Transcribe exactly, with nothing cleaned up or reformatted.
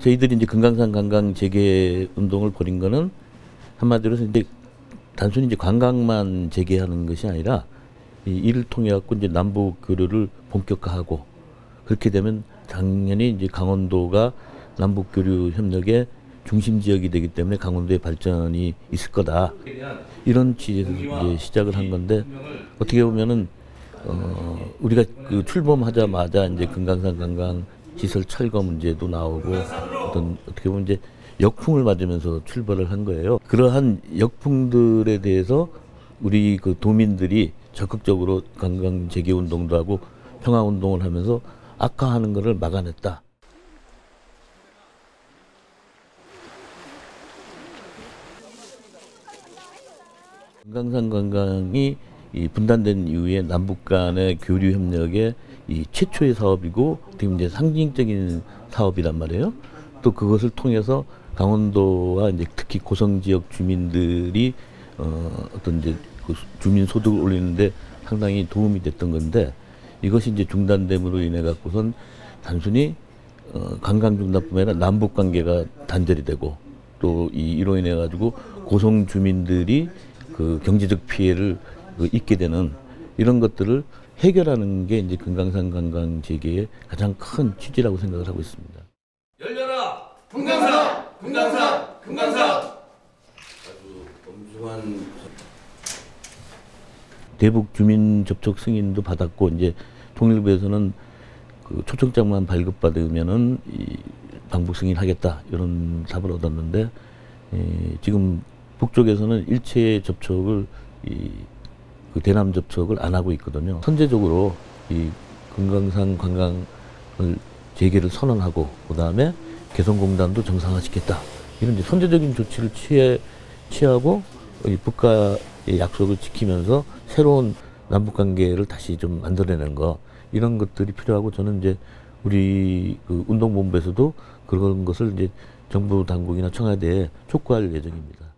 저희들이 이제 금강산 관광 재개 운동을 벌인 거는 한마디로 이제 단순히 이제 관광만 재개하는 것이 아니라 이 이를 통해 갖고 이제 남북 교류를 본격화하고, 그렇게 되면 당연히 이제 강원도가 남북 교류 협력의 중심 지역이 되기 때문에 강원도의 발전이 있을 거다. 이런 취지에서 이제 시작을 한 건데, 어떻게 보면은 어 우리가 그 출범하자마자 이제 금강산 관광 시설 철거 문제도 나오고, 어떤 어떻게 보면 이제 역풍을 맞으면서 출발을 한 거예요. 그러한 역풍들에 대해서 우리 그 도민들이 적극적으로 관광 재개 운동도 하고 평화 운동을 하면서 악화하는 것을 막아냈다. 금강산 관광이 이 분단된 이후에 남북 간의 교류 협력의 이 최초의 사업이고, 지금 이제 상징적인 사업이란 말이에요. 또 그것을 통해서 강원도와 이제 특히 고성 지역 주민들이 어, 어떤 이제 그 주민 소득을 올리는데 상당히 도움이 됐던 건데, 이것이 이제 중단됨으로 인해 갖고선 단순히 어, 관광 중단뿐만 아니라 남북 관계가 단절이 되고, 또 이 이로 인해 가지고 고성 주민들이 그 경제적 피해를 그 입게 되는 이런 것들을 해결하는 게 이제 금강산 관광 재개의 가장 큰 취지라고 생각을 하고 있습니다. 열려라! 금강산! 금강산! 금강산! 아주 엄중한 대북 주민 접촉 승인도 받았고, 이제 통일부에서는 그 초청장만 발급받으면은 이 방북 승인하겠다 이런 답을 얻었는데, 에, 지금 북쪽에서는 일체 접촉을 이 그 대남 접촉을 안 하고 있거든요. 선제적으로 이 금강산 관광을 재개를 선언하고, 그 다음에 개성공단도 정상화시켰다. 이런 이제 선제적인 조치를 취해 취하고 이 북과의 약속을 지키면서 새로운 남북 관계를 다시 좀 만들어내는 거, 이런 것들이 필요하고, 저는 이제 우리 그 운동본부에서도 그런 것을 이제 정부 당국이나 청와대에 촉구할 예정입니다.